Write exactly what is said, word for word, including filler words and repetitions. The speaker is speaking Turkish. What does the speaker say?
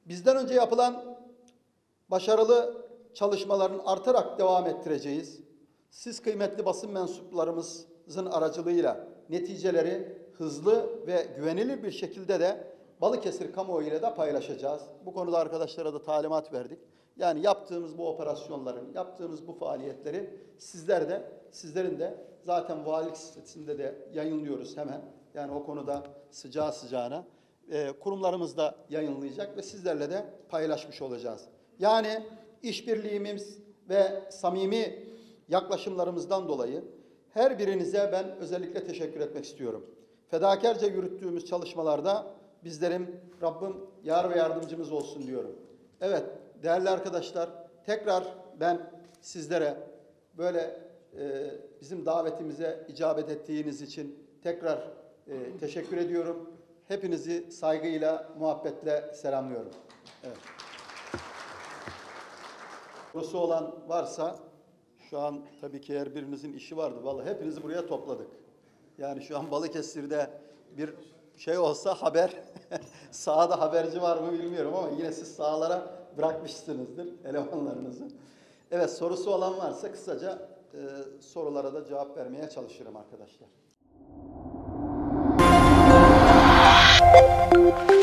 Bizden önce yapılan başarılı çalışmaların artarak devam ettireceğiz. Siz kıymetli basın mensuplarımızın aracılığıyla neticeleri hızlı ve güvenilir bir şekilde de Balıkesir kamuoyu ile de paylaşacağız. Bu konuda arkadaşlara da talimat verdik. Yani yaptığımız bu operasyonların, yaptığımız bu faaliyetleri sizler de, sizlerin de zaten valilik sitesinde de yayınlıyoruz hemen. Yani o konuda sıcağı sıcağına e, kurumlarımız da yayınlayacak ve sizlerle de paylaşmış olacağız. Yani işbirliğimiz ve samimi yaklaşımlarımızdan dolayı her birinize ben özellikle teşekkür etmek istiyorum. Fedakarca yürüttüğümüz çalışmalarda bizlerim Rabbim yar ve yardımcımız olsun diyorum. Evet değerli arkadaşlar, tekrar ben sizlere böyle e, bizim davetimize icabet ettiğiniz için tekrar e, teşekkür ediyorum. Hepinizi saygıyla, muhabbetle selamlıyorum. Evet. Sorusu olan varsa, şu an tabii ki her birinizin işi vardı. Vallahi hepinizi buraya topladık. Yani şu an Balıkesir'de bir şey olsa haber, sahada haberci var mı bilmiyorum ama yine siz sahalara bırakmışsınızdır elemanlarınızı. Evet, sorusu olan varsa kısaca e, sorulara da cevap vermeye çalışırım arkadaşlar.